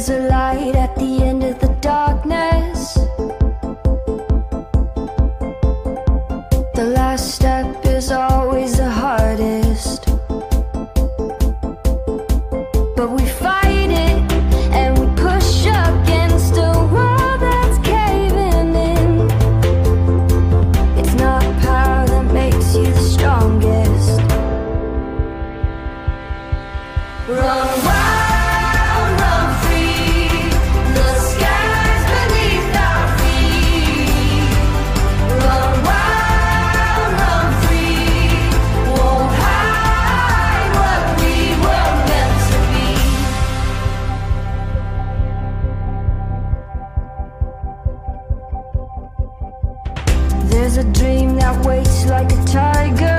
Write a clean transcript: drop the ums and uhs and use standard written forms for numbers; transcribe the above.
there's a light at the end of the darkness. The last step is always the hardest, but we fight it and we push against a wall that's caving in. It's not power that makes you the strongest. Run wild, run free. The sky's beneath our feet. Run wild, run free. Won't hide what we were meant to be. There's a dream that waits like a tiger.